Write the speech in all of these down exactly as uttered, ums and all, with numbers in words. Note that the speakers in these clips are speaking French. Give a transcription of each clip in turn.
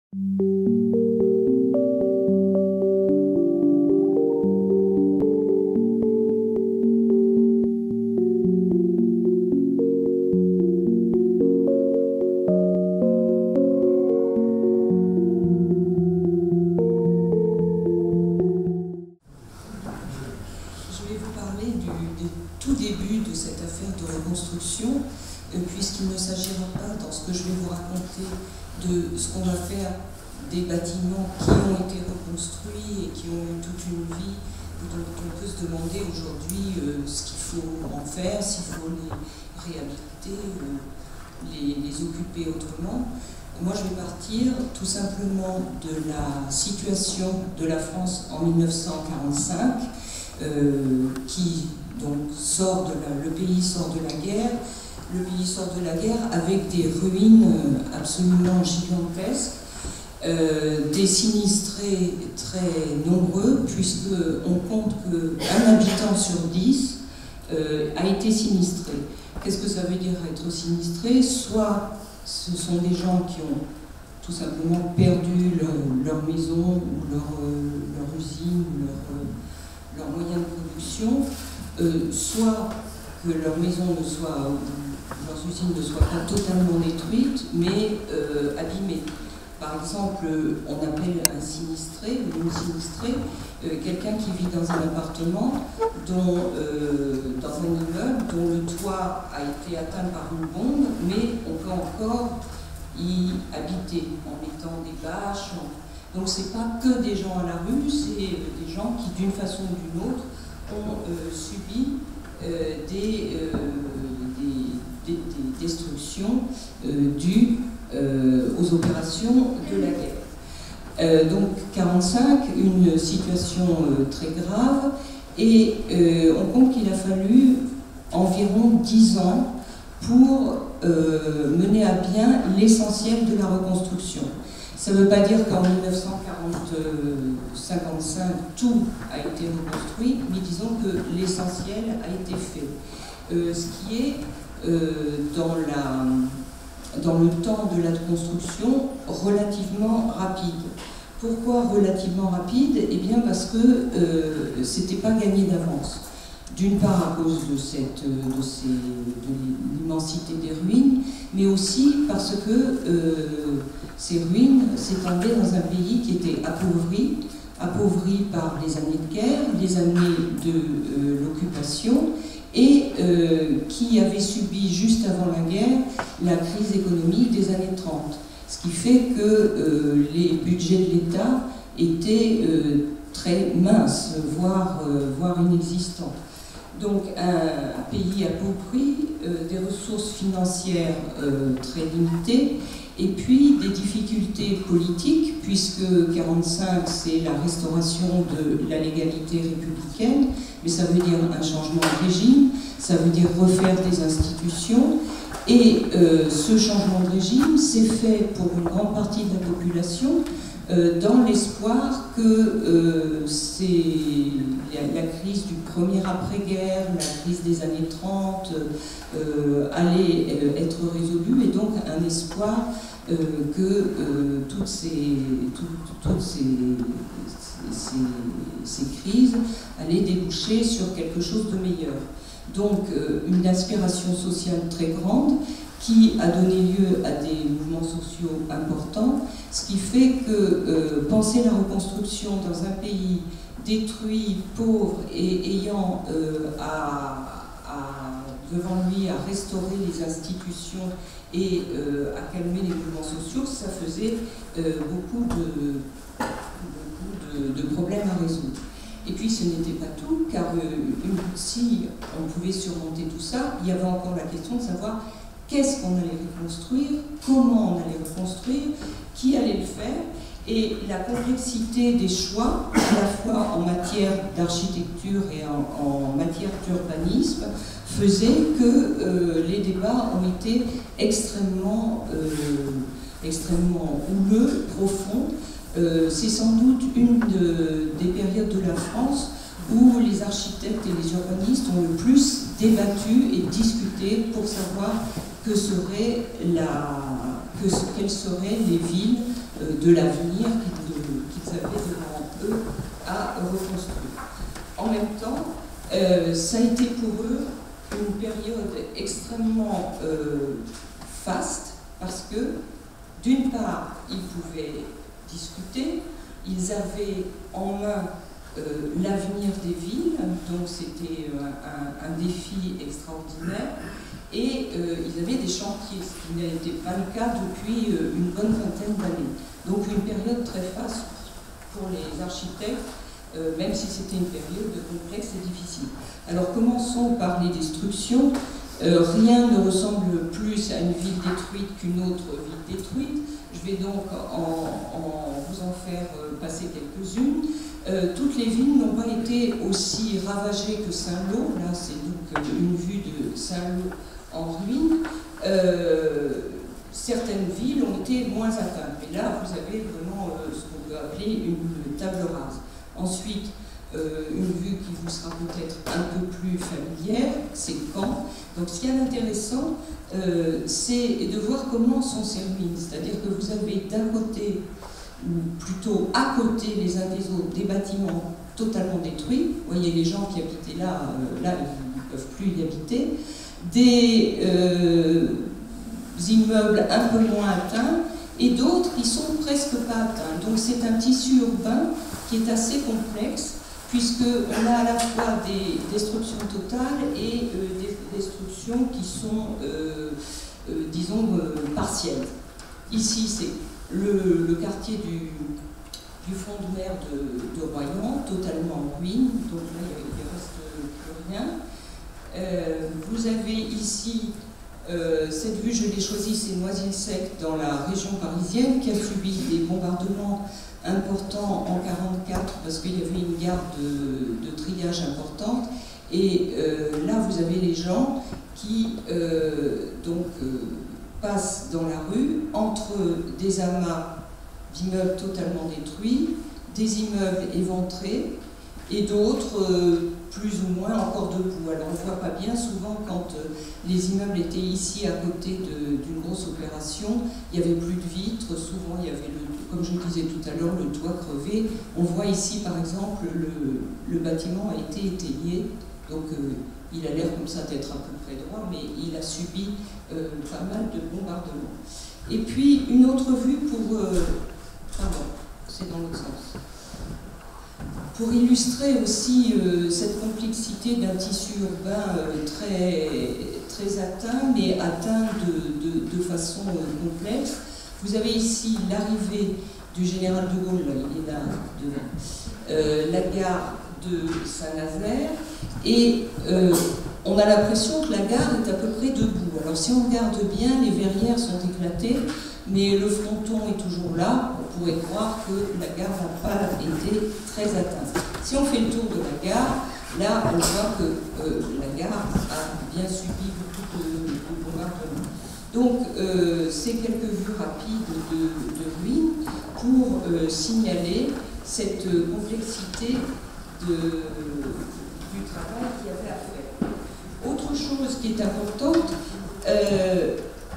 Puisqu'il ne s'agira pas, dans ce que je vais vous raconter, de ce qu'on va faire des bâtiments qui ont été reconstruits et qui ont eu toute une vie, dont on peut se demander aujourd'hui euh, ce qu'il faut en faire, s'il faut les réhabiliter, euh, les, les occuper autrement. Moi, je vais partir tout simplement de la situation de la France en mille neuf cent quarante-cinq, euh, qui donc sort de la, le pays sort de la guerre. Le pays sort de la guerre avec des ruines absolument gigantesques, euh, des sinistrés très nombreux, puisqu'on compte qu'un habitant sur dix euh, a été sinistré. Qu'est-ce que ça veut dire être sinistré? Soit ce sont des gens qui ont tout simplement perdu leur, leur maison, ou leur, leur usine, ou leur, leur moyen de production, euh, soit que leur maison ne soit, leurs usines ne soient pas totalement détruites, mais euh, abîmées. Par exemple, on appelle un sinistré, ou une sinistrée, euh, quelqu'un qui vit dans un appartement, dont, euh, dans un immeuble, dont le toit a été atteint par une bombe, mais on peut encore y habiter en mettant des bâches. En... Donc c'est pas que des gens à la rue, c'est des gens qui, d'une façon ou d'une autre, ont euh, subi Euh, des, euh, des, des, des destructions euh, dues euh, aux opérations de la guerre. Euh, donc quarante-cinq, une situation euh, très grave, et euh, on compte qu'il a fallu environ dix ans pour euh, mener à bien l'essentiel de la reconstruction. Ça ne veut pas dire qu'en mille neuf cent cinquante-cinq, tout a été reconstruit, mais disons que l'essentiel a été fait. Euh, ce qui est, euh, dans, la, dans le temps de la construction, relativement rapide. Pourquoi relativement rapide? Eh bien parce que euh, ce n'était pas gagné d'avance. D'une part à cause de, cette, de, ces, de l'immensité des ruines, mais aussi parce que euh, ces ruines s'étendaient dans un pays qui était appauvri, appauvri par les années de guerre, les années de euh, l'occupation, et euh, qui avait subi juste avant la guerre la crise économique des années trente. Ce qui fait que euh, les budgets de l'État étaient euh, très minces, voire, euh, voire inexistants. Donc un, un pays appauvri, euh, des ressources financières euh, très limitées, et puis des difficultés politiques, puisque quarante-cinq c'est la restauration de la légalité républicaine, mais ça veut dire un changement de régime, ça veut dire refaire des institutions, et euh, ce changement de régime s'est fait pour une grande partie de la population euh, dans l'espoir que euh, la, la crise du premier après-guerre, la crise des années trente euh, allait euh, être résolue, et donc un espoir euh, que euh, toutes, ces, tout, toutes ces, ces, ces crises allaient déboucher sur quelque chose de meilleur. Donc euh, une aspiration sociale très grande qui a donné lieu à des mouvements sociaux importants, ce qui fait que euh, penser la reconstruction dans un pays détruit, pauvre et ayant euh, à, à, devant lui à restaurer les institutions et euh, à calmer les mouvements sociaux, ça faisait euh, beaucoup, de, beaucoup de, de problèmes à résoudre. Et puis ce n'était pas tout, car euh, une, si on pouvait surmonter tout ça, il y avait encore la question de savoir qu'est-ce qu'on allait reconstruire, comment on allait reconstruire, qui allait le faire, et la complexité des choix, à la fois en matière d'architecture et en, en matière d'urbanisme, faisait que euh, les débats ont été extrêmement, euh, extrêmement houleux, profonds. Euh, c'est sans doute une de, des périodes de la France où les architectes et les urbanistes ont le plus débattu et discuté pour savoir que serait la, que, quelles seraient les villes euh, de l'avenir qu'ils avaient devant eux à reconstruire. En même temps, euh, ça a été pour eux une période extrêmement euh, faste, parce que, d'une part, ils pouvaient discuter, ils avaient en main euh, l'avenir des villes, donc c'était un, un, un défi extraordinaire, et euh, ils avaient des chantiers, ce qui n'était pas le cas depuis euh, une bonne vingtaine d'années. Donc une période très faste pour les architectes, euh, même si c'était une période complexe et difficile. Alors commençons par les destructions. Euh, rien ne ressemble plus à une ville détruite qu'une autre ville détruite. Je vais donc en, en vous en faire passer quelques-unes. Euh, toutes les villes n'ont pas été aussi ravagées que Saint-Lô. Là, c'est donc une vue de Saint-Lô en ruine. Euh, certaines villes ont été moins atteintes. Mais là, vous avez vraiment euh, ce qu'on peut appeler une table rase. Ensuite, euh, une vue qui vous sera peut-être un peu plus familière, c'est Caen. Donc ce qui est intéressant, euh, c'est de voir comment sont ces ruines. C'est-à-dire que vous avez d'un côté, ou plutôt à côté les uns des autres, des bâtiments totalement détruits. Vous voyez, les gens qui habitaient là, euh, là, ils ne peuvent plus y habiter. Des euh, immeubles un peu moins atteints, et d'autres qui sont presque pas atteints. Donc c'est un tissu urbain qui est assez complexe, puisqu'on a à la fois des destructions totales et euh, des destructions qui sont, euh, euh, disons, euh, partielles. Ici, c'est le, le quartier du, du front de mer de, de Royan, totalement en ruine, donc là, il ne reste plus rien. Euh, vous avez ici, euh, cette vue, je l'ai choisie, c'est Noisy-le-Sec, dans la région parisienne, qui a subi des bombardements importants en mille neuf cent quarante-quatre, parce qu'il y avait une gare de, de triage importante. Et euh, là, vous avez les gens qui euh, donc, euh, passent dans la rue entre des amas d'immeubles totalement détruits, des immeubles éventrés, et d'autres euh, plus ou moins encore debout. Alors on ne voit pas bien, souvent quand euh, les immeubles étaient ici à côté d'une grosse opération, il n'y avait plus de vitres, souvent il y avait, le, comme je disais tout à l'heure, le toit crevé. On voit ici par exemple, le, le bâtiment a été étayé, donc euh, il a l'air comme ça d'être à peu près droit, mais il a subi euh, pas mal de bombardements. Et puis une autre vue pour... Euh, pardon, c'est dans l'autre sens. Pour illustrer aussi euh, cette complexité d'un tissu urbain euh, très, très atteint, mais atteint de, de, de façon euh, complexe, vous avez ici l'arrivée du général de Gaulle, là, il est là devant, euh, la gare de Saint-Nazaire, et euh, on a l'impression que la gare est à peu près debout. Alors si on regarde bien, les verrières sont éclatées, mais le fronton est toujours là. On pourrait croire que la gare n'a pas été très atteinte. Si on fait le tour de la gare, là on voit que euh, la gare a bien subi beaucoup de, de bombardements. Donc euh, c'est quelques vues rapides de, de ruines pour euh, signaler cette complexité de, du travail qu'il y avait à faire. Autre chose qui est importante, euh,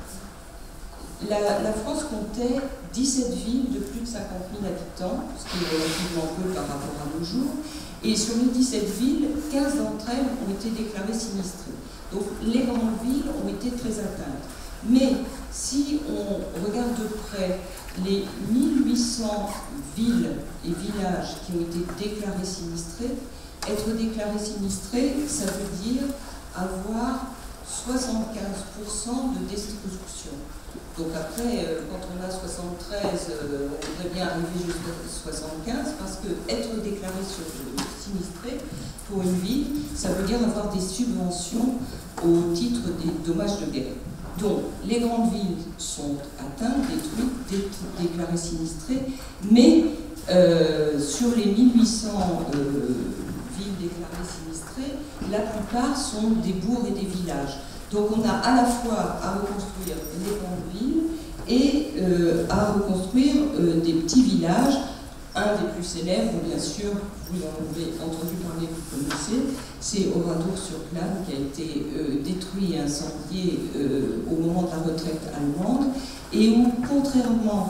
La, la France comptait dix-sept villes de plus de cinquante mille habitants, ce qui est relativement peu par rapport à nos jours, et sur les dix-sept villes, quinze d'entre elles ont été déclarées sinistrées. Donc les grandes villes ont été très atteintes. Mais si on regarde de près les mille huit cents villes et villages qui ont été déclarés sinistrés, être déclaré sinistré, ça veut dire avoir soixante-quinze pour cent de destruction. Donc après, euh, quand on a soixante-treize, euh, on devrait bien arriver jusqu'à soixante-quinze, parce que être déclaré sur sinistré pour une ville, ça veut dire avoir des subventions au titre des dommages de guerre. Donc les grandes villes sont atteintes, détruites, déclarées sinistrées, mais euh, sur les mille huit cents euh, villes déclarées sinistrées, la plupart sont des bourgs et des villages. Donc on a à la fois à reconstruire les grandes villes et euh, à reconstruire euh, des petits villages. Un des plus célèbres, bien sûr, vous en avez entendu parler, vous connaissez, c'est Oradour-sur-Glane, qui a été euh, détruit et incendié euh, au moment de la retraite allemande, et où, contrairement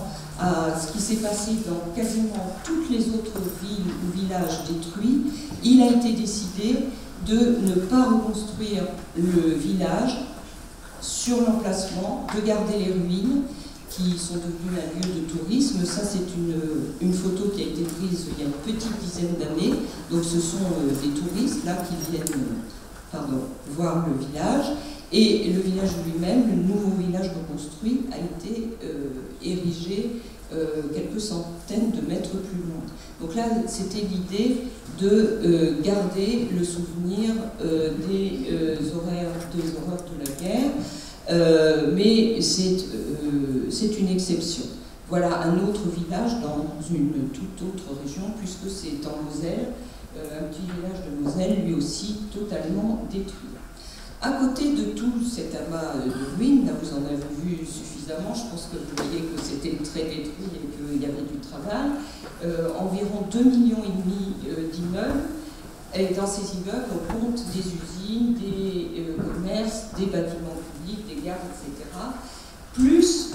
à ce qui s'est passé dans quasiment toutes les autres villes ou villages détruits, il a été décidé de ne pas reconstruire le village sur l'emplacement, de garder les ruines qui sont devenues un lieu de tourisme. Ça, c'est une, une photo qui a été prise il y a une petite dizaine d'années. Donc ce sont euh, des touristes là qui viennent pardon, voir le village. Et le village lui-même, le nouveau village reconstruit, a été euh, érigé euh, quelques centaines de mètres plus loin. Donc là, c'était l'idée de euh, garder le souvenir euh, des, euh, horaires, des horreurs de la guerre, euh, mais c'est euh, une exception. Voilà un autre village dans une toute autre région, puisque c'est en Moselle, euh, un petit village de Moselle, lui aussi totalement détruit. À côté de tout cet amas de ruines, là vous en avez vu suffisamment, je pense que vous voyez que c'était très détruit et qu'il y avait du travail, euh, environ deux millions et demi euh, d'immeubles, et dans ces immeubles on compte des usines, des euh, commerces, des bâtiments publics, des gares, et cetera, plus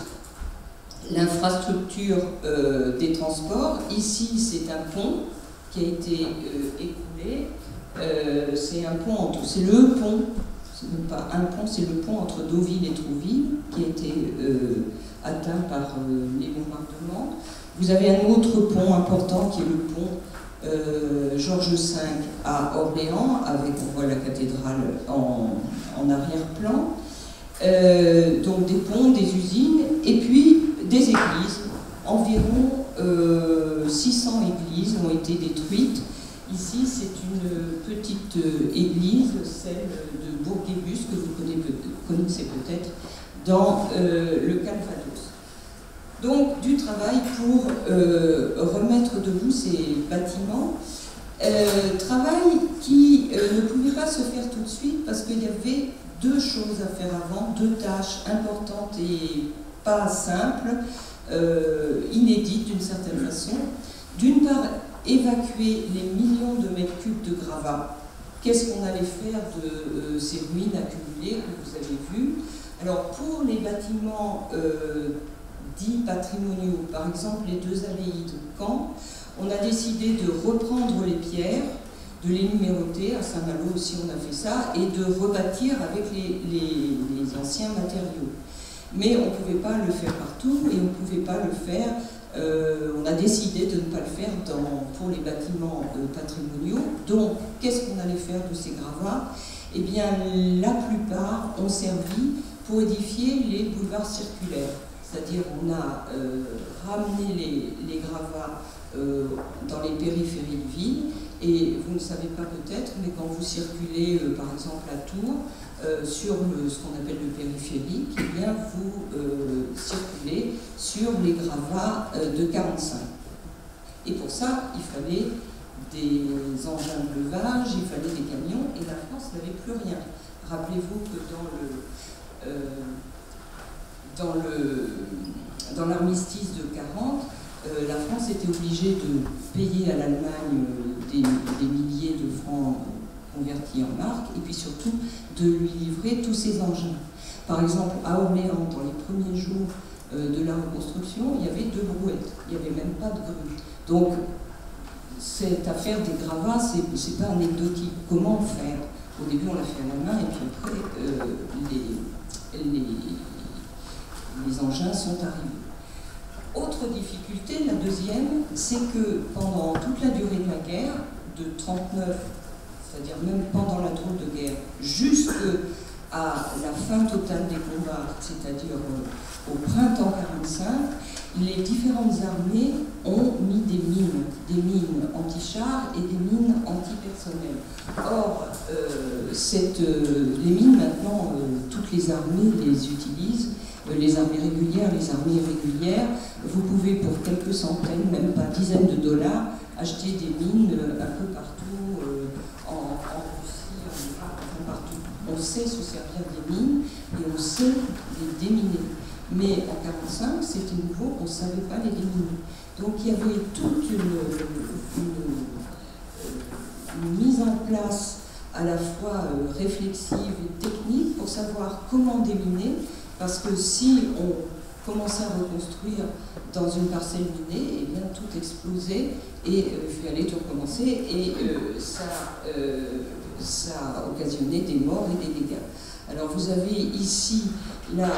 l'infrastructure euh, des transports. Ici c'est un pont qui a été euh, écoulé, euh, c'est un pont entre, c'est le pont, c'est même pas un pont, c'est le pont entre Deauville et Trouville qui a été euh, atteint par euh, les bombardements. Vous avez un autre pont important qui est le pont euh, Georges cinq à Orléans, avec, on voit la cathédrale en, en arrière-plan. Euh, donc des ponts, des usines, et puis des églises. Environ euh, six cents églises ont été détruites. Ici, c'est une petite euh, église, celle de Bourguébus, que vous connaissez peut-être, dans euh, le Calvados. Donc, du travail pour euh, remettre debout ces bâtiments. Euh, travail qui euh, ne pouvait pas se faire tout de suite parce qu'il y avait deux choses à faire avant, deux tâches importantes et pas simples, euh, inédites d'une certaine façon. D'une part, évacuer les millions de mètres cubes de gravats. Qu'est-ce qu'on allait faire de euh, ces ruines accumulées que vous avez vues? Alors, pour les bâtiments euh, dits patrimoniaux, par exemple les deux abbayes de Caen, on a décidé de reprendre les pierres, de les numéroter, à Saint-Malo aussi on a fait ça, et de rebâtir avec les, les, les anciens matériaux. Mais on ne pouvait pas le faire partout et on ne pouvait pas le faire, euh, on a décidé de ne pas le faire dans, pour les bâtiments euh, patrimoniaux. Donc, qu'est-ce qu'on allait faire de ces gravats? Eh bien, la plupart ont servi pour édifier les boulevards circulaires. C'est-à-dire, on a euh, ramené les, les gravats euh, dans les périphéries de ville. Et vous ne savez pas peut-être, mais quand vous circulez, euh, par exemple, à Tours, euh, sur le, ce qu'on appelle le périphérique, eh bien, vous euh, circulez sur les gravats euh, de quarante-cinq. Et pour ça, il fallait des engins de levage, il fallait des camions, et la France n'avait plus rien. Rappelez-vous que dans le... Euh, dans le dans l'armistice de quarante, euh, la France était obligée de payer à l'Allemagne euh, des, des milliers de francs convertis en marques, et puis surtout de lui livrer tous ses engins. Par exemple, à Orléans, dans les premiers jours euh, de la reconstruction, il y avait deux brouettes, il n'y avait même pas de grue. Donc, cette affaire des gravats, c'est pas anecdotique. Comment faire? Au début, on l'a fait à la main, et puis après, euh, les, les les engins sont arrivés. Autre difficulté, la deuxième, c'est que pendant toute la durée de la guerre, de trente-neuf, c'est-à-dire même pendant la drôle de guerre, jusqu'à la fin totale des combats, c'est-à-dire au printemps quarante-cinq, les différentes armées ont mis des mines, des mines anti-chars et des mines anti-personnel. Or, euh, cette, euh, les mines, maintenant, euh, toutes les armées les utilisent, les armées régulières, les armées irrégulières. Vous pouvez pour quelques centaines, même pas dizaines de dollars, acheter des mines un peu partout, euh, en, en Russie, en Irak, un peu partout. On sait se servir des mines et on sait les déminer. Mais en quarante-cinq, c'était nouveau, on ne savait pas les déminer. Donc il y avait toute une, une, une mise en place à la fois réflexive et technique pour savoir comment déminer. Parce que si on commencer à reconstruire dans une parcelle minée, et bien tout explosait et euh, il fallait tout recommencer et euh, ça, euh, ça a occasionné des morts et des dégâts. Alors vous avez ici là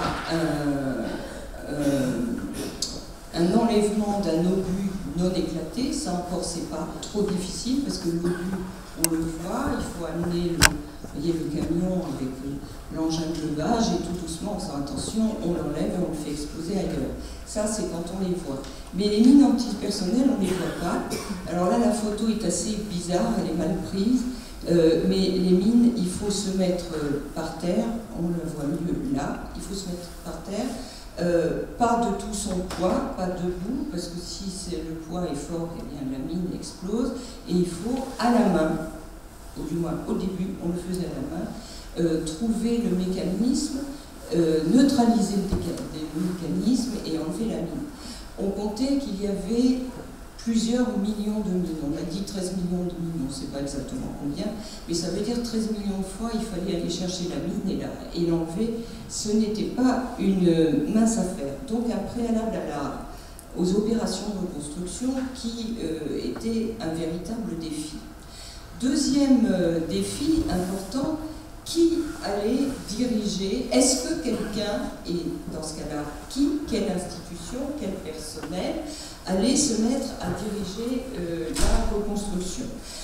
un, euh, un enlèvement d'un obus non éclaté, ça encore c'est pas trop difficile parce que l'obus on le voit, il faut amener le, vous voyez, le camion avec l'engin de levage et tout doucement, en faisant attention, on l'enlève et on le fait exploser ailleurs. Ça, c'est quand on les voit. Mais les mines antipersonnelles, on ne les voit pas. Alors là, la photo est assez bizarre, elle est mal prise. Euh, mais les mines, il faut se mettre par terre, on le voit mieux là, il faut se mettre par terre, euh, pas de tout son poids, pas debout, parce que si le poids est fort, eh bien la mine explose, et il faut à la main, ou du moins au début, on le faisait à la main, euh, trouver le mécanisme, euh, neutraliser le, le mécanisme et enlever la mine. On comptait qu'il y avait plusieurs millions de mines. On a dit treize millions de mines, on ne sait pas exactement combien, mais ça veut dire treize millions de fois, il fallait aller chercher la mine et l'enlever. Ce n'était pas une mince affaire. Donc un préalable à la, aux opérations de reconstruction qui euh, était un véritable défi. Deuxième euh, défi important, qui allait diriger, est-ce que quelqu'un, et dans ce cas-là, qui, quelle institution, quel personnel, allait se mettre à diriger euh, la reconstruction.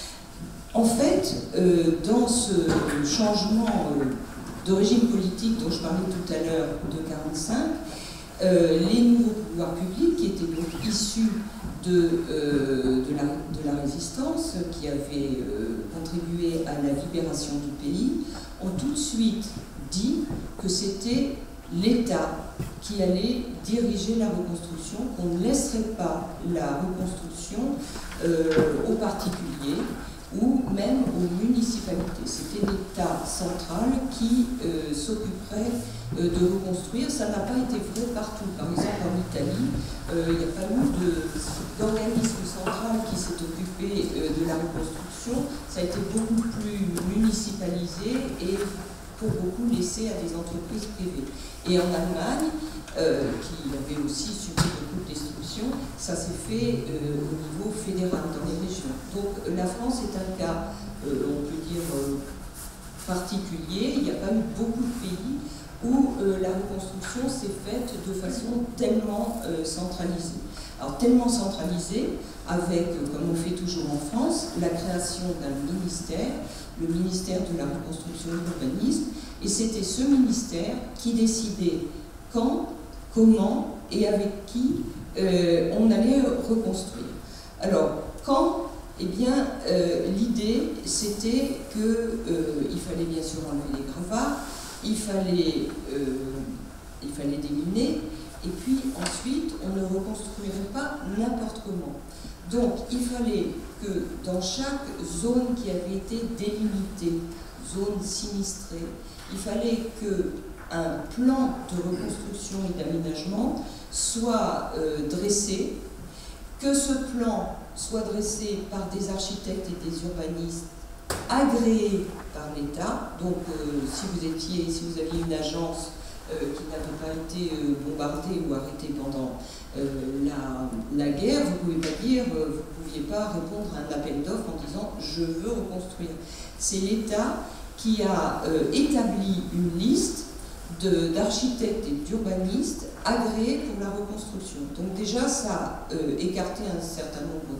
En fait, euh, dans ce changement euh, de régime politique dont je parlais tout à l'heure de quarante-cinq, euh, les nouveaux pouvoirs publics, qui étaient donc issus de, euh, de, la, de la résistance, qui avaient euh, contribué à la libération du pays, ont tout de suite dit que c'était l'État qui allait diriger la reconstruction, qu'on ne laisserait pas la reconstruction euh, aux particuliers ou même aux municipalités. C'était l'État central qui euh, s'occuperait euh, de reconstruire. Ça n'a pas été vrai partout. Par exemple, en Italie, euh, il n'y a pas eu d'organisme central qui s'est occupé euh, de la reconstruction. Ça a été beaucoup plus municipalisé et pour beaucoup laissé à des entreprises privées. Et en Allemagne, euh, qui avait aussi subi beaucoup de destruction, ça s'est fait euh, au niveau fédéral dans les régions. Donc la France est un cas, euh, on peut dire, euh, particulier. Il n'y a pas eu beaucoup de pays où euh, la reconstruction s'est faite de façon tellement euh, centralisée. Alors tellement centralisée, avec, comme on fait toujours en France, la création d'un ministère, le ministère de la reconstruction et de l'urbanisme, et c'était ce ministère qui décidait quand, comment et avec qui euh, on allait reconstruire. Alors, quand, eh bien, euh, l'idée, c'était qu'il euh, fallait bien sûr enlever les gravats, il fallait, euh, il fallait déminer, et puis ensuite, on ne reconstruirait pas n'importe comment. Donc, il fallait que dans chaque zone qui avait été délimitée, zone sinistrée, il fallait qu'un plan de reconstruction et d'aménagement soit euh, dressé, que ce plan soit dressé par des architectes et des urbanistes agréés par l'État. Donc, euh, si vous étiez, si vous aviez une agence euh, qui n'avait pas été euh, bombardée ou arrêtée pendant euh, la, la guerre, vous ne pouvez pas dire, euh, vous ne pouviez pas répondre à un appel d'offres en disant « je veux reconstruire ». C'est l'État qui a euh, établi une liste d'architectes et d'urbanistes agréés pour la reconstruction. Donc déjà, ça a euh, écarté un certain nombre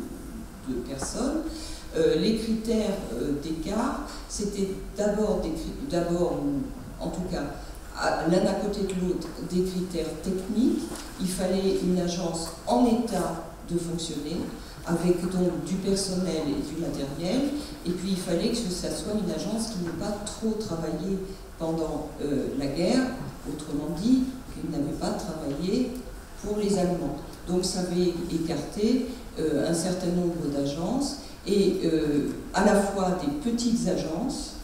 de, de personnes. Euh, les critères euh, d'écart, c'était d'abord, d'abord, en tout cas, l'un à côté de l'autre, des critères techniques. Il fallait une agence en état de fonctionner, avec donc du personnel et du matériel, et puis il fallait que ça soit une agence qui n'ait pas trop travaillé pendant euh, la guerre, autrement dit, qu'il n'avait pas travaillé pour les Allemands. Donc ça avait écarté euh, un certain nombre d'agences, et euh, à la fois des petites agences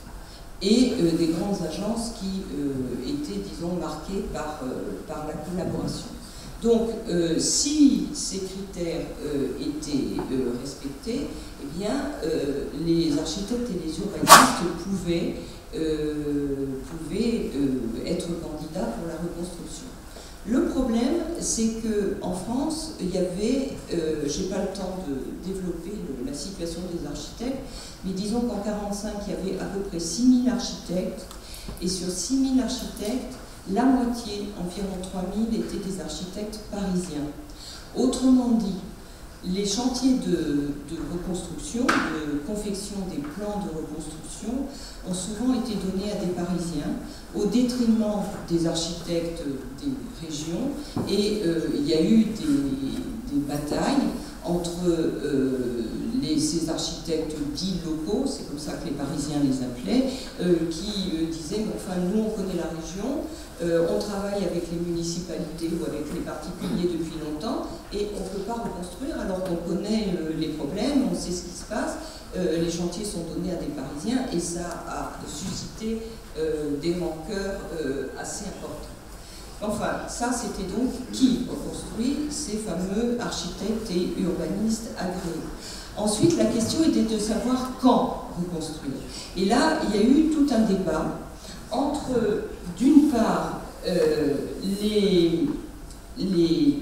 et euh, des grandes agences qui euh, étaient, disons, marquées par, euh, par la collaboration. Donc, euh, si ces critères euh, étaient euh, respectés, eh bien, euh, les architectes et les urbanistes pouvaient, euh, pouvaient euh, être candidats pour la reconstruction. Le problème, c'est qu'en France, il y avait, euh, j'ai pas le temps de développer le, la situation des architectes, mais disons qu'en mille neuf cent quarante-cinq, il y avait à peu près six mille architectes, et sur six mille architectes, la moitié, environ trois mille, étaient des architectes parisiens. Autrement dit, les chantiers de, de reconstruction, de confection des plans de reconstruction, ont souvent été donnés à des Parisiens, au détriment des architectes des régions, et euh, il y a eu des, des batailles entre euh, les, ces architectes dits locaux, c'est comme ça que les Parisiens les appelaient, euh, qui euh, disaient, mais enfin nous on connaît la région, euh, on travaille avec les municipalités ou avec les particuliers depuis longtemps, et on ne peut pas reconstruire alors qu'on connaît euh, les problèmes, on sait ce qui se passe. Euh, les chantiers sont donnés à des Parisiens et ça a suscité euh, des rancœurs euh, assez importants. Enfin, ça c'était donc qui reconstruit ces fameux architectes et urbanistes agréés. Ensuite, la question était de savoir quand reconstruire. Et là, il y a eu tout un débat entre, d'une part, euh, les, les,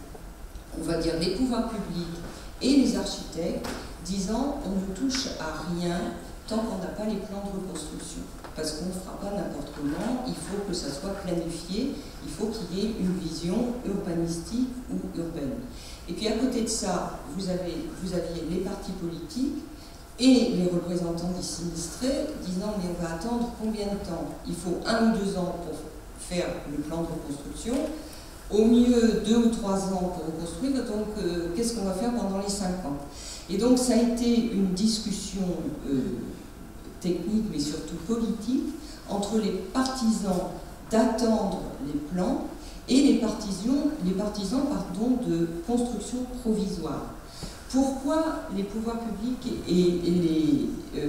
on va dire, les pouvoirs publics et les architectes, disant on ne touche à rien tant qu'on n'a pas les plans de reconstruction. Parce qu'on ne fera pas n'importe comment, il faut que ça soit planifié, il faut qu'il y ait une vision urbanistique ou urbaine. Et puis à côté de ça, vous, avez, vous aviez les partis politiques et les représentants des sinistrés disant mais on va attendre combien de temps? Il faut un ou deux ans pour faire le plan de reconstruction, au mieux deux ou trois ans pour reconstruire, donc euh, qu'est-ce qu'on va faire pendant les cinq ans? Et donc ça a été une discussion euh, technique, mais surtout politique, entre les partisans d'attendre les plans et les partisans, les partisans pardon, de construction provisoire. Pourquoi les pouvoirs publics et, et, les, euh,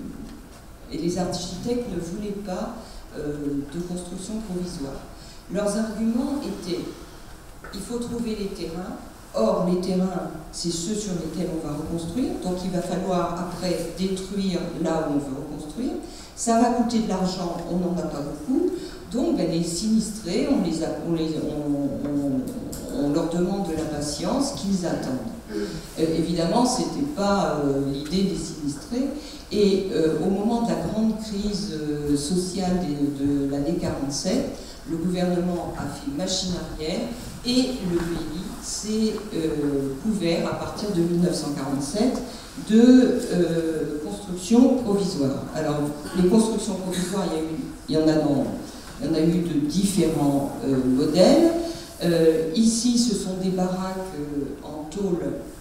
et les architectes ne voulaient pas euh, de construction provisoire? Leurs arguments étaient il faut trouver les terrains. Or, les terrains, c'est ceux sur lesquels on va reconstruire, donc il va falloir après détruire là où on veut reconstruire. Ça va coûter de l'argent, on n'en a pas beaucoup, donc ben, les sinistrés, on, les a, on, les, on, on, on leur demande de la patience, qu'ils attendent. Euh, évidemment, ce n'était pas euh, l'idée des sinistrés, et euh, au moment de la grande crise euh, sociale de, de l'année quarante-sept, le gouvernement a fait machine arrière et le pays s'est euh, couvert à partir de mille neuf cent quarante-sept de euh, constructions provisoires. Alors, les constructions provisoires, il y, a eu, il y, en, a dans, il y en a eu de différents euh, modèles. Euh, ici, ce sont des baraques euh, en tôle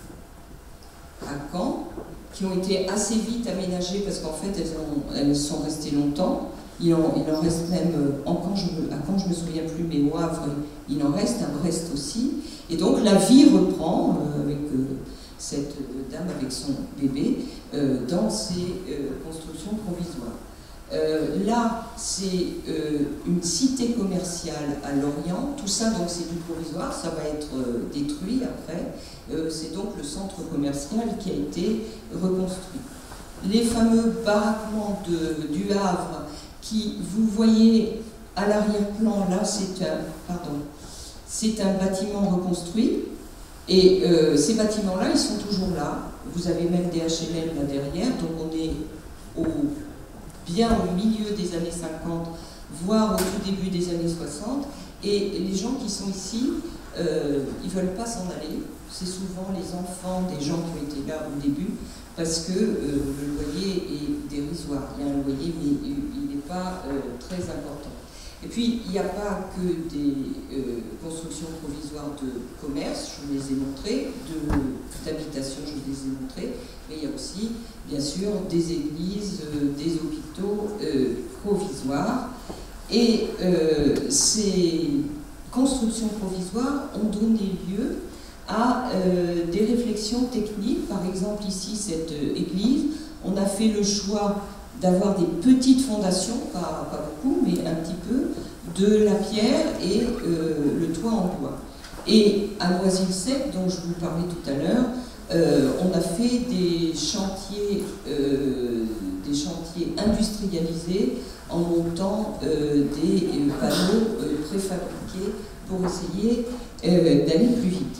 à Caen qui ont été assez vite aménagées parce qu'en fait, elles, ont, elles sont restées longtemps. Il en, il en reste même, en Caen, je me, à Caen je ne me souviens plus, mais au Havre, il en reste, à Brest aussi. Et donc la vie reprend euh, avec euh, cette dame avec son bébé euh, dans ces euh, constructions provisoires. Euh, là, c'est euh, une cité commerciale à Lorient. Tout ça, donc, c'est du provisoire, ça va être euh, détruit après. Euh, c'est donc le centre commercial qui a été reconstruit. Les fameux baraquements de, du Havre, qui, vous voyez à l'arrière-plan, là, c'est un, pardon, c'est un bâtiment reconstruit. Et euh, ces bâtiments-là, ils sont toujours là. Vous avez même des H L M là derrière, donc on est au, bien au milieu des années cinquante, voire au tout début des années soixante. Et les gens qui sont ici, euh, ils ne veulent pas s'en aller. C'est souvent les enfants des gens qui ont été là au début, parce que euh, le loyer est dérisoire. Il y a un loyer, mais il n'est pas euh, très important. Et puis, il n'y a pas que des euh, constructions provisoires de commerce, je vous les ai montrées, d'habitation, je vous les ai montrées, mais il y a aussi, bien sûr, des églises, euh, des hôpitaux euh, provisoires. Et euh, ces constructions provisoires ont donné lieu à euh, des réflexions techniques. Par exemple, ici, cette euh, église, on a fait le choix d'avoir des petites fondations, pas, pas beaucoup, mais un petit peu, de la pierre et euh, le toit en bois. Et à Noisy-le-Sec, dont je vous parlais tout à l'heure, euh, on a fait des chantiers, euh, des chantiers industrialisés en montant euh, des panneaux euh, préfabriqués pour essayer euh, d'aller plus vite.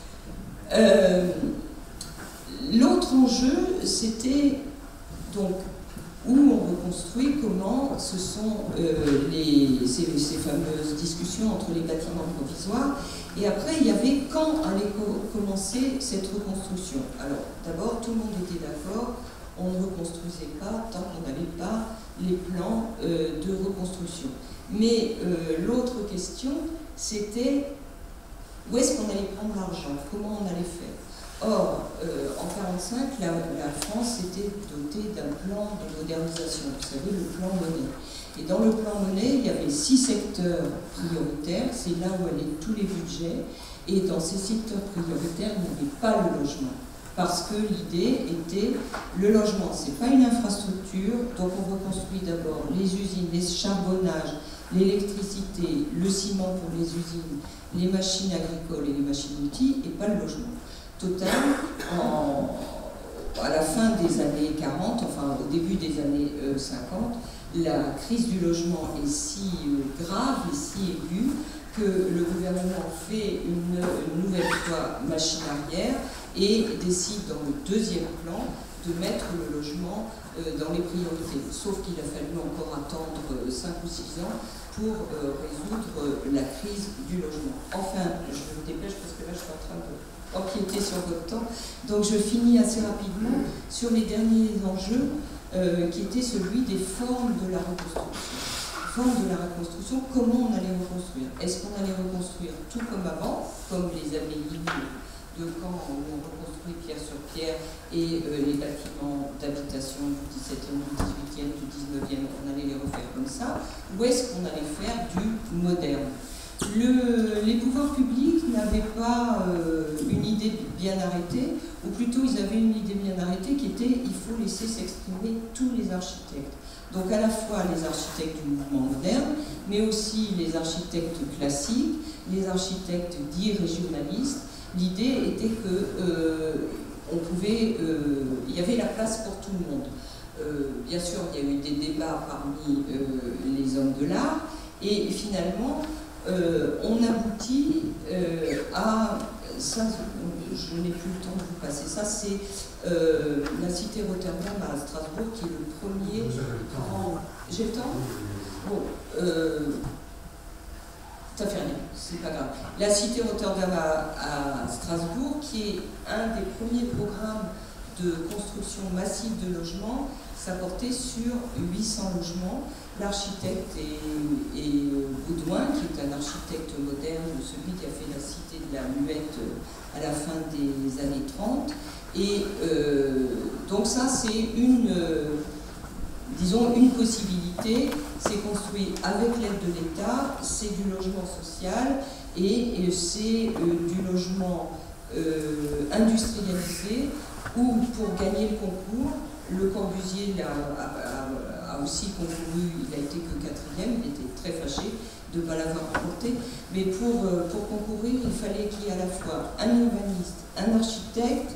Euh, L'autre enjeu, c'était donc où on reconstruit, comment ce sont euh, les, ces, ces fameuses discussions entre les bâtiments provisoires. Et après, il y avait quand allait co commencer cette reconstruction. Alors, d'abord, tout le monde était d'accord, on ne reconstruisait pas tant qu'on n'avait pas les plans euh, de reconstruction. Mais euh, l'autre question, c'était où est-ce qu'on allait prendre l'argent, comment on allait faire. Or, euh, en mille neuf cent quarante-cinq, la, la France s'était dotée d'un plan de modernisation, vous savez, le plan Monet. Et dans le plan Monet, il y avait six secteurs prioritaires, c'est là où allaient tous les budgets, et dans ces secteurs prioritaires, il n'y avait pas le logement. Parce que l'idée était, le logement, ce n'est pas une infrastructure, donc on reconstruit d'abord les usines, les charbonnages, l'électricité, le ciment pour les usines, les machines agricoles et les machines-outils, et pas le logement. Total, en, à la fin des années quarante, enfin au début des années euh, cinquante, la crise du logement est si euh, grave et si aiguë que le gouvernement fait une, une nouvelle fois machine arrière et décide dans le deuxième plan de mettre le logement euh, dans les priorités. Sauf qu'il a fallu encore attendre euh, cinq ou six ans pour euh, résoudre euh, la crise du logement. Enfin, je me dépêche parce que là je suis en train de empiéter sur votre temps. Donc je finis assez rapidement sur les derniers enjeux euh, qui étaient celui des formes de la reconstruction. Formes de la reconstruction, comment on allait reconstruire? Est-ce qu'on allait reconstruire tout comme avant, comme les abbayes de Caen où on reconstruit pierre sur pierre et euh, les bâtiments d'habitation du dix-septième, du dix-huitième, du dix-neuvième, on allait les refaire comme ça, ou est-ce qu'on allait faire du moderne? Le, les pouvoirs publics n'avaient pas euh, une idée bien arrêtée, ou plutôt ils avaient une idée bien arrêtée qui était il faut laisser s'exprimer tous les architectes. Donc à la fois les architectes du mouvement moderne, mais aussi les architectes classiques, les architectes dits régionalistes. L'idée était que euh, on pouvait, euh, il y avait la place pour tout le monde. Euh, bien sûr, il y a eu des débats parmi euh, les hommes de l'art, et finalement, Euh, on aboutit euh, à, ça, je n'ai plus le temps de vous passer, ça c'est euh, la cité Rotterdam à Strasbourg qui est le premier grand... J'ai le temps? Bon, euh, ça fait rien, c'est pas grave. La cité Rotterdam à, à Strasbourg qui est un des premiers programmes de construction massive de logements, ça portait sur huit cents logements. L'architecte est, est Baudouin, qui est un architecte moderne, celui qui a fait la cité de la Muette à la fin des années trente. Et euh, donc ça, c'est une, euh, disons, une possibilité. C'est construit avec l'aide de l'État, c'est du logement social et, et c'est euh, du logement euh, industrialisé où, pour gagner le concours, Le Corbusier a, a, a, a aussi concouru, il n'a été que quatrième, il était très fâché de ne pas l'avoir remporté, mais pour, pour concourir, il fallait qu'il y ait à la fois un urbaniste, un architecte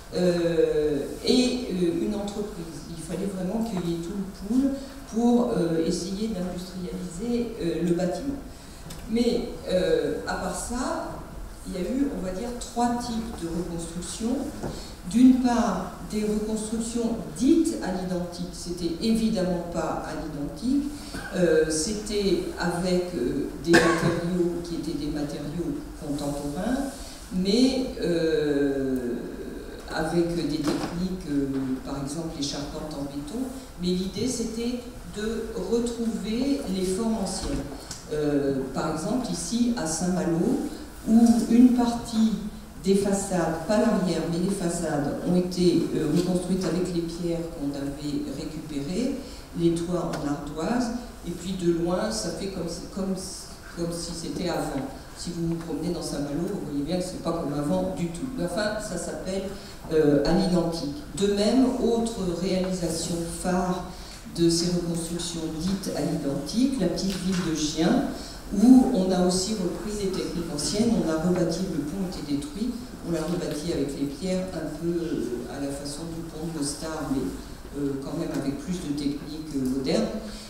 euh, et euh, une entreprise. Il fallait vraiment qu'il y ait tout le pool pour euh, essayer d'industrialiser euh, le bâtiment. Mais euh, à part ça, il y a eu, on va dire, trois types de reconstruction. D'une part, des reconstructions dites à l'identique, c'était évidemment pas à l'identique, euh, c'était avec euh, des matériaux qui étaient des matériaux contemporains, mais euh, avec des techniques, euh, par exemple les charpentes en béton, mais l'idée c'était de retrouver les formes anciennes. Euh, par exemple ici à Saint-Malo, où une partie des façades, pas l'arrière, mais les façades ont été euh, reconstruites avec les pierres qu'on avait récupérées, les toits en ardoise, et puis de loin, ça fait comme, comme, comme si c'était avant. Si vous vous promenez dans Saint-Malo, vous voyez bien que ce n'est pas comme avant du tout. Mais enfin, ça s'appelle euh, à l'identique. De même, autre réalisation phare de ces reconstructions dites à l'identique, la petite ville de Gien, où on a aussi repris des techniques anciennes, on a rebâti, le pont était détruit, on l'a rebâti avec les pierres un peu à la façon du pont de Mostar, mais euh, quand même avec plus de techniques euh, modernes.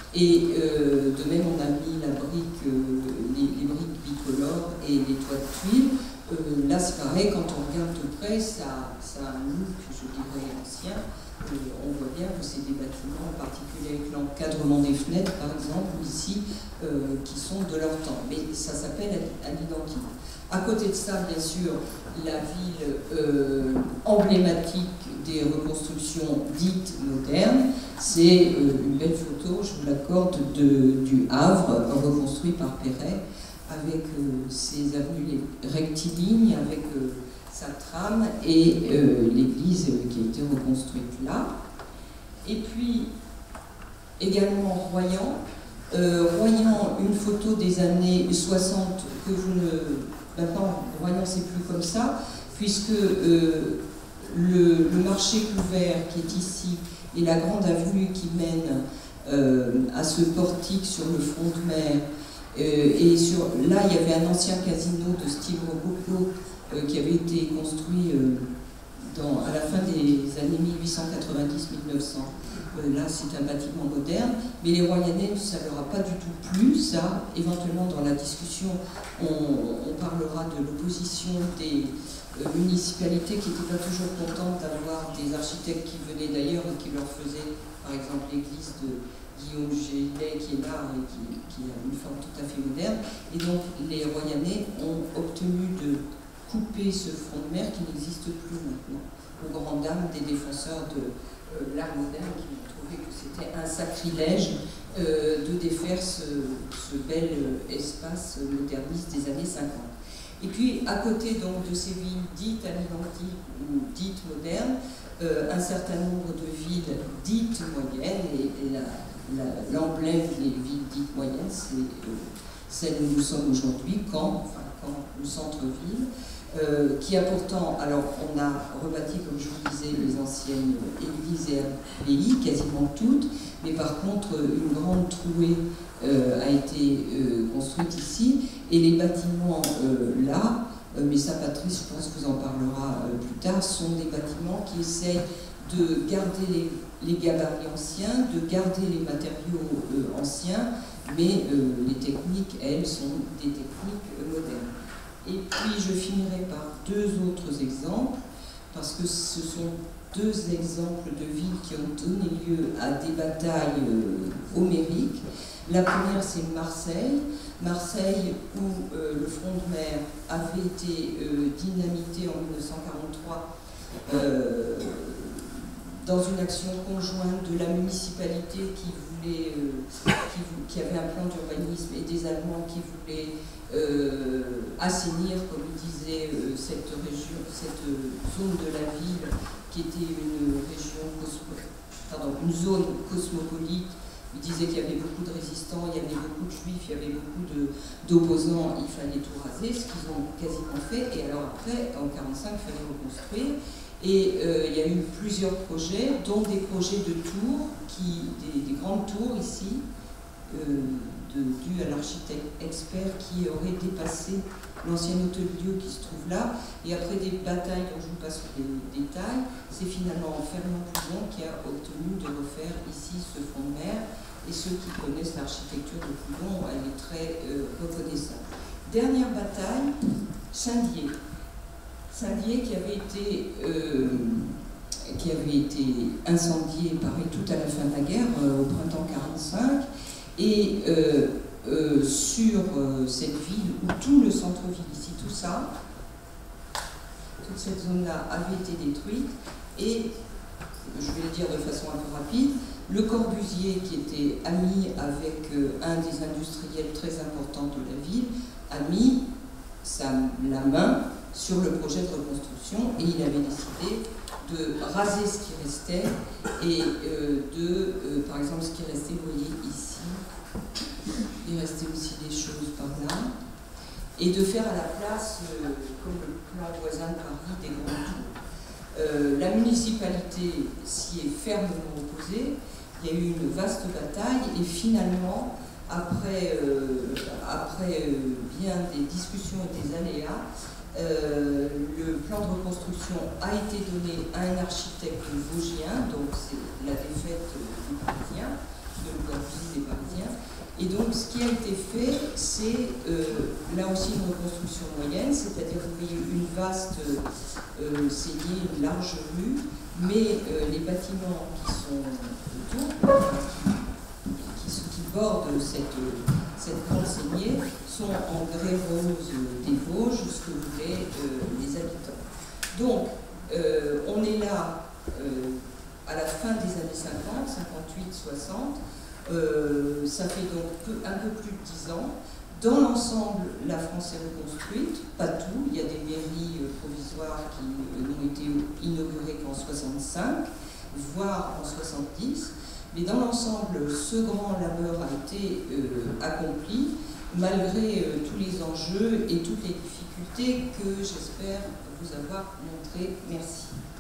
Et euh, de même, on a mis la brique, euh, les, les briques bicolores et les toits de tuiles. Euh, là, c'est pareil, quand on regarde de près, ça, ça a un look, je dirais, ancien. Euh, on voit bien que c'est des bâtiments, en particulier avec l'encadrement des fenêtres, par exemple, ici, euh, qui sont de leur temps. Mais ça s'appelle à l'identique. À côté de ça, bien sûr, la ville euh, emblématique des reconstructions dites modernes, c'est euh, une belle photo, je vous l'accorde, du Havre, reconstruit par Perret, avec euh, ses avenues rectilignes, avec euh, sa trame et euh, l'église qui a été reconstruite là. Et puis, également Royan. Euh, Royan, une photo des années soixante que vous ne... Maintenant, Royan, c'est plus comme ça, puisque euh, le, le marché couvert qui est ici et la grande avenue qui mène euh, à ce portique sur le front de mer, euh, et sur, là, il y avait un ancien casino de style rococo euh, qui avait été construit euh, dans, à la fin des années mille huit cent quatre-vingt-dix mille neuf cents. Euh, là, c'est un bâtiment moderne, mais les Royanais, ça ne leur a pas du tout plu, ça. Éventuellement, dans la discussion, on, on parlera de l'opposition des euh, municipalités qui n'étaient pas toujours contentes d'avoir des architectes qui venaient d'ailleurs et qui leur faisaient, par exemple, l'église de Guillaume Gélet, qui est là et qui, qui a une forme tout à fait moderne. Et donc, les Royanais ont obtenu de couper ce front de mer qui n'existe plus maintenant, aux grandes dames des défenseur de euh, l'art moderne qui ont trouvé que c'était un sacrilège euh, de défaire ce, ce bel espace moderniste des années cinquante. Et puis, à côté donc, de ces villes dites à l'identique ou dites modernes, euh, un certain nombre de villes dites moyennes, et, et l'emblème des villes dites moyennes, c'est euh, celle où nous sommes aujourd'hui, Caen, enfin Caen, le centre-ville, euh, qui a pourtant, alors on a rebâti, comme je vous disais, les anciennes églises et abbayes, quasiment toutes, mais par contre, une grande trouée euh, a été euh, construite ici, et les bâtiments euh, là, euh, mais ça Patrice, je pense, vous en parlera euh, plus tard, sont des bâtiments qui essayent de garder les, les gabarits anciens, de garder les matériaux euh, anciens, mais euh, les techniques, elles, sont des techniques euh, modernes. Et puis je finirai par deux autres exemples, parce que ce sont deux exemples de villes qui ont donné lieu à des batailles euh, homériques. La première, c'est Marseille. Marseille, où euh, le front de mer avait été euh, dynamité en mille neuf cent quarante-trois euh, dans une action conjointe de la municipalité qui voulait, euh, qui, qui avait un plan d'urbanisme et des Allemands qui voulaient euh, assainir, comme il disait, euh, cette région, cette zone de la ville qui était une région cosmo, pardon, une zone cosmopolite. Il disait qu'il y avait beaucoup de résistants, il y avait beaucoup de juifs, il y avait beaucoup d'opposants, il fallait tout raser, ce qu'ils ont quasiment fait. Et alors après, en mille neuf cent quarante-cinq, il fallait reconstruire. Et euh, il y a eu plusieurs projets, dont des projets de tours, qui, des, des grandes tours ici, euh, dus à l'architecte expert qui aurait dépassé l'ancien hôtel-dieu qui se trouve là. Et après des batailles dont je vous passe les détails, c'est finalement Fernand Pouzon qui a obtenu de refaire ici ce front de mer. Et ceux qui connaissent l'architecture de Pouzon, elle est très euh, reconnaissable. Dernière bataille, Saint-Dié. Saint-Dié qui avait été euh, qui avait été incendié, pareil, tout à la fin de la guerre, euh, au printemps quarante-cinq, et euh, euh, sur euh, cette ville où tout le centre-ville ici, tout ça, toute cette zone-là avait été détruite, et je vais le dire de façon un peu rapide, Le Corbusier, qui était ami avec euh, un des industriels très importants de la ville, a mis sa, la main sur le projet de reconstruction, et il avait décidé de raser ce qui restait et euh, de, euh, par exemple, ce qui restait, vous voyez ici, il restait aussi des choses par là, et de faire à la place, euh, comme le plan voisin de Paris, des grands tours. Euh, la municipalité s'y est fermement opposée, il y a eu une vaste bataille, et finalement, après, euh, après euh, bien des discussions et des aléas, Euh, le plan de reconstruction a été donné à un architecte vosgien, donc c'est la défaite du Parisien, de Le Corbusier des Parisiens. Et donc, ce qui a été fait, c'est euh, là aussi une reconstruction moyenne, c'est-à-dire vous voyez une vaste euh, saignée, une large rue, mais euh, les bâtiments qui sont autour, qui, qui, qui bordent cette, cette grande saignée, sont en grès rose des Vosges, ce que voulaient euh, les habitants. Donc, euh, on est là euh, à la fin des années cinquante, cinquante-huit soixante. Euh, ça fait donc peu, un peu plus de dix ans. Dans l'ensemble, la France est reconstruite, pas tout. Il y a des mairies euh, provisoires qui euh, n'ont été inaugurées qu'en soixante-cinq, voire en soixante-dix. Mais dans l'ensemble, ce grand labeur a été euh, accompli, malgré euh, tous les enjeux et toutes les difficultés que j'espère vous avoir montrées. Merci.